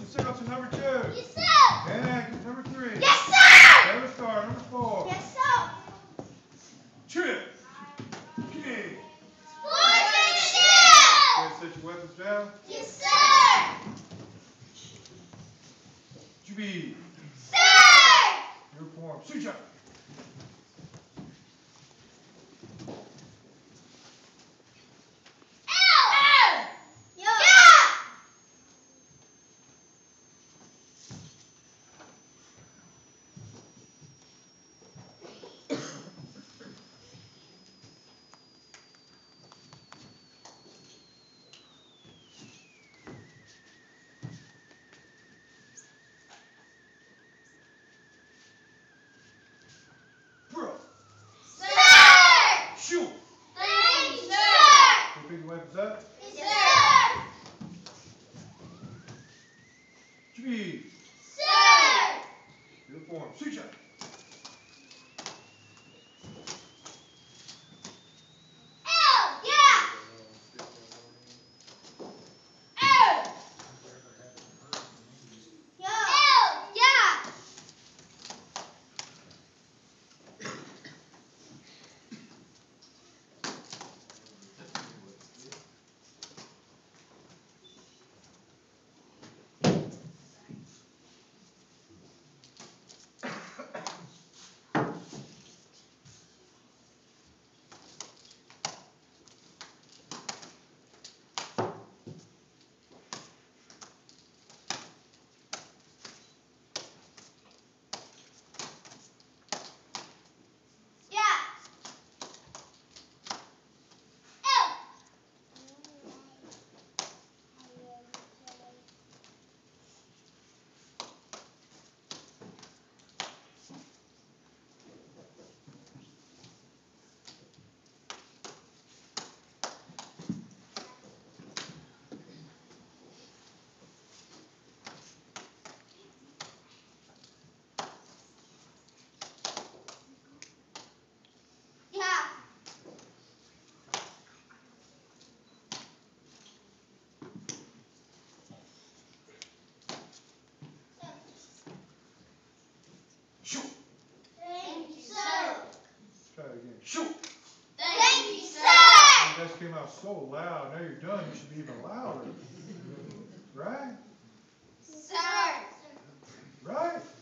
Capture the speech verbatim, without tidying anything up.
Sit up to number two. Yes, sir. And number three. Yes, sir. Never star, number four. Yes, sir. Trip. Kick. Sportsmanship. Go ahead, set your weapons down. Yes, sir. Juby. Sir. Uniform. Suit up. Pick your weapons up. Yes, sir. Juby. Sir. Uniform. Suit up. L. Yeah. L. Yeah. L. Yeah. Shoot. Thank you, sir. Try it again. Shoot. Thank you, sir. You guys came out so loud. Now you're done. You should be even louder. Right? Sir. Right?